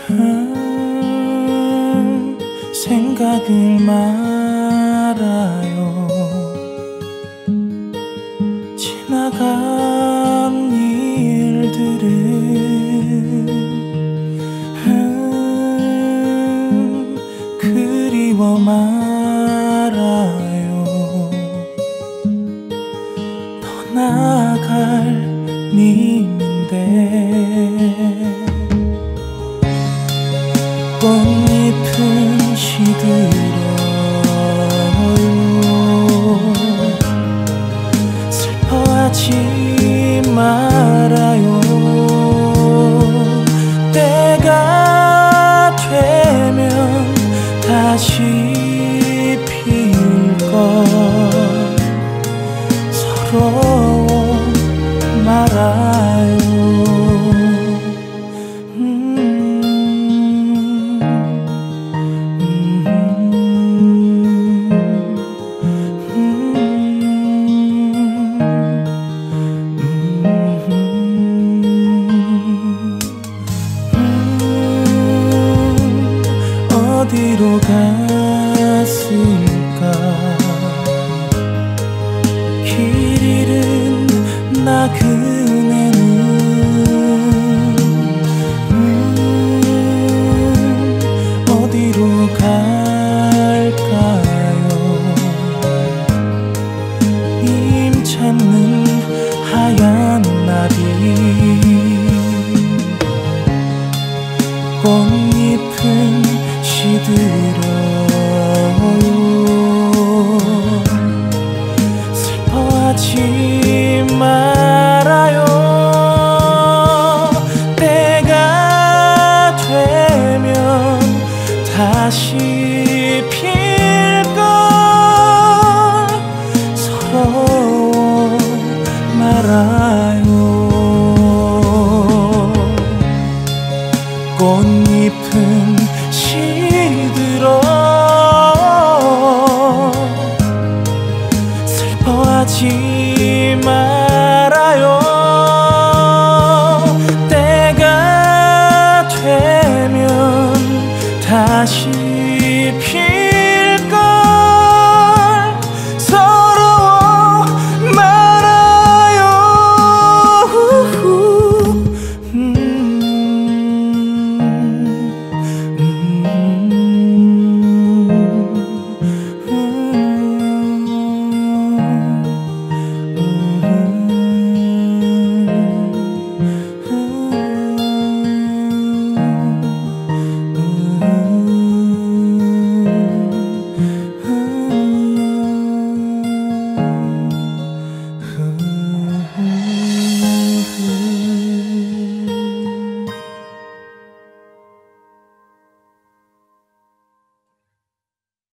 생각을 말아요. 지나간 일들을 그리워 말아요. 떠나갈 님인데 꽃잎은 시들어요. 슬퍼하지 말아요. 때가 되면 다시 필걸. 서러워 말아요. 어디로 갔을까. 길 잃은 나그네는 어디로 갈까요. 님 찾는 하얀 나비. 꽃잎은 시들어요. 슬퍼하지 말아요. 때가 되면 다시 필걸. 서러워 말아요. 꽃잎은 시들어. 슬퍼하지 말아요. 때가 되면 다시 필걸.